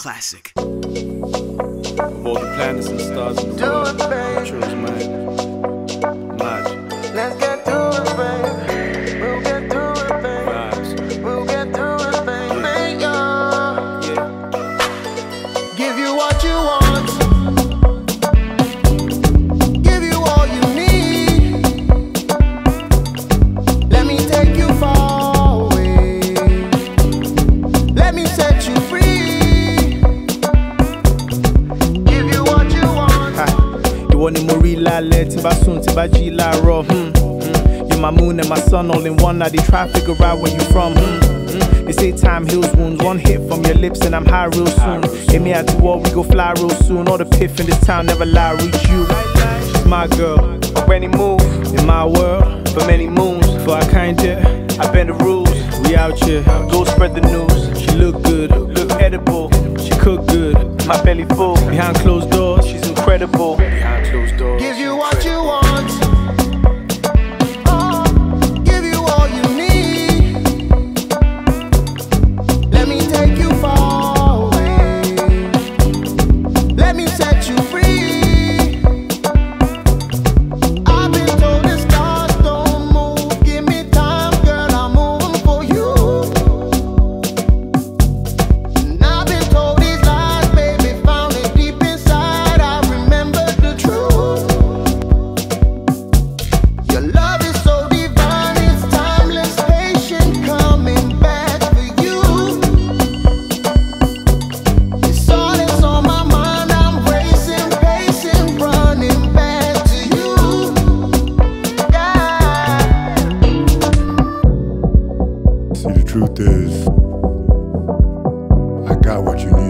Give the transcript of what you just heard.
classic. Of all the planets and stars in the world, I chose mine. Magic. Let's get through it, babe. We'll get through it, babe. Vibes. We'll get through it, babe. Yeah. Give you what you want. Give you all you need. Let me take you far away. Let me set you free. Give you what you want. You want more real tí bá sùn tí bá jí láàárọ̀. You're my moon and my sun all in one. Now they try to figure out where you from. They say time heals wounds. One hit from your lips and I'm high real soon. Hit me out to war, we go fly real soon. All the piff in this town never lie, reach you. She's my girl, of any move in my world. For many moons, for I kinda, I bend the rules. We out here, go spread the news. She look good, look edible. She cook good, my belly full. Behind closed doors, she's incredible. Behind closed doors, Give you what you want. Oh, give you all you need. Let me take you far away. Let me set you free. I've been told the stars don't move. Give me time, girl, I'm moving for you. And I've been told these lies, baby, found it deep inside. I remember the truth. Your love is so divine, it's timeless, patient, coming back for you. It's all that's on my mind, I'm racing, pacing, running back to you. Yeah. See, the truth is, I got what you need.